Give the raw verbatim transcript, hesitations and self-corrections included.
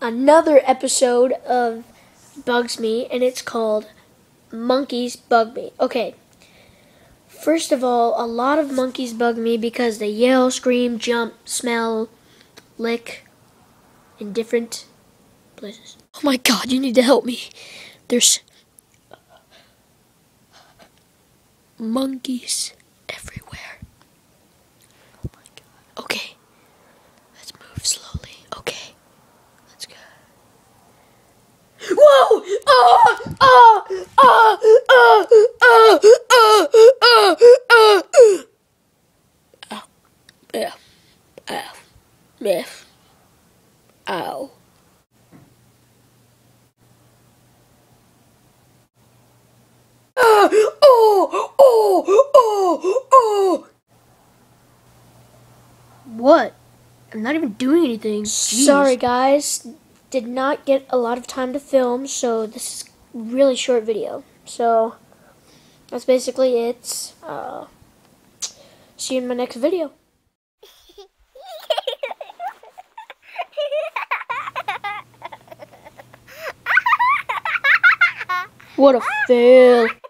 another episode of Bugs Me, and it's called Monkeys Bug Me. Okay, first of all, a lot of monkeys bug me because they yell, scream, jump, smell, lick in different places. Oh my god, you need to help me. There's monkeys everywhere. Oh my god. Okay, let's move slowly. Okay, let's go. Whoa! Oh! Oh! Oh! Oh! Oh! Oh! Oh! Oh! Ow. Ow. Ow. Ow. Ow. Oh! Oh! Oh! Oh! What? I'm not even doing anything. Jeez. Sorry, guys. Did not get a lot of time to film, so this is a really short video. So that's basically it. Uh, see you in my next video. What a fail.